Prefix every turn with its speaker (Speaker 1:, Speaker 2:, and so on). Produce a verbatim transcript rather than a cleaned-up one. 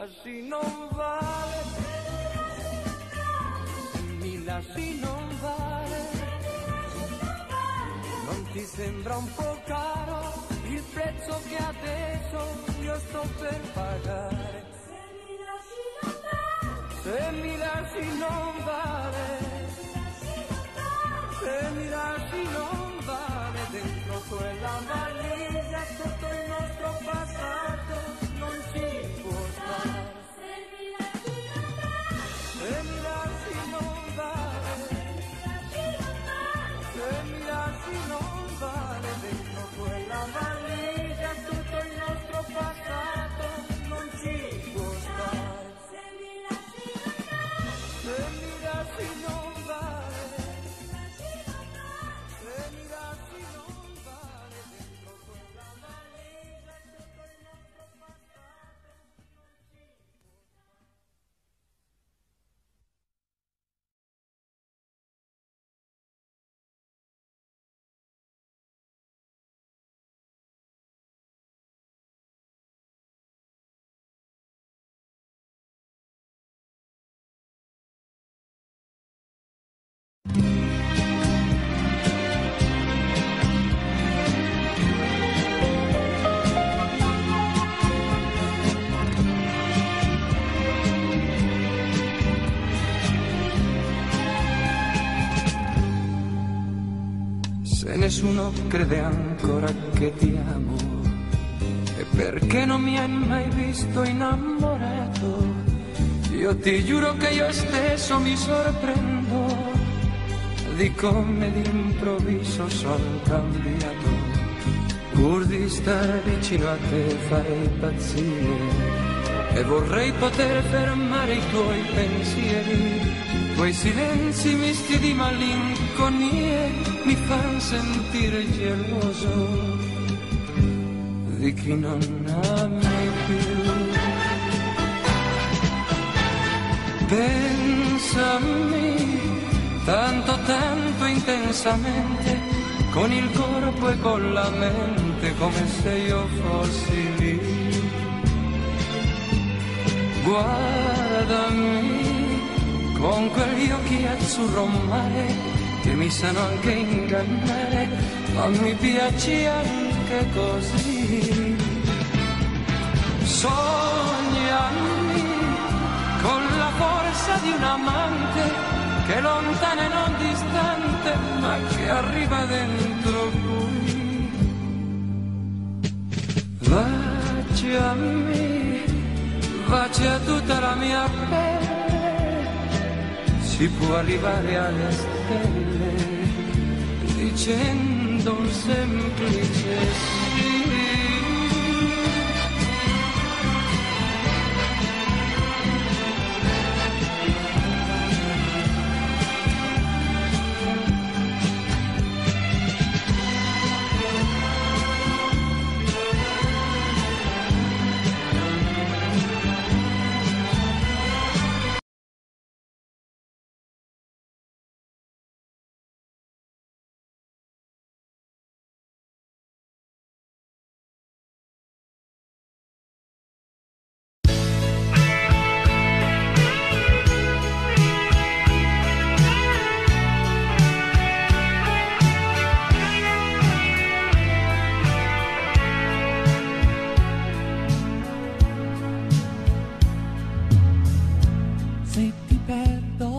Speaker 1: lasci non vale, mi lasci non vale, non ti sembra un po' caro il prezzo che adesso io sto per pagare? Se mi lasci non vale, se mi lasci non vale, dentro quella valigia sotto il nostro passato non ci può stare. Se mi lasci non vale, se mi lasci non vale, dentro quella valigia sotto il nostro passato non ci può stare. Se mi lasci non vale, se mi lasci non vale, dentro quella valigia sotto il nostro passato non ci può
Speaker 2: Se nessuno crede ancora che ti amo, e perché non mi hai mai visto innamorato, io ti giuro che io stesso mi sorprendo di come d'improvviso sono cambiato. Pur di stare vicino a te farei pazzie e vorrei poter fermare i tuoi pensieri. Quei silenzi misti di malinconie mi fanno sentire geloso di chi non ami più. Pensami tanto tanto intensamente, con il corpo e con la mente, come se io fossi lì. Guardami con quegli occhi azzurro mare che mi sanno anche ingannare, ma mi piace anche così. Sognami con la forza di un amante che è lontana e non distante, ma che arriva dentro qui. Baciami, bacia tutta la mia pelle, si può arrivare alle stelle dicendo un semplice sì.
Speaker 3: Se ti perdo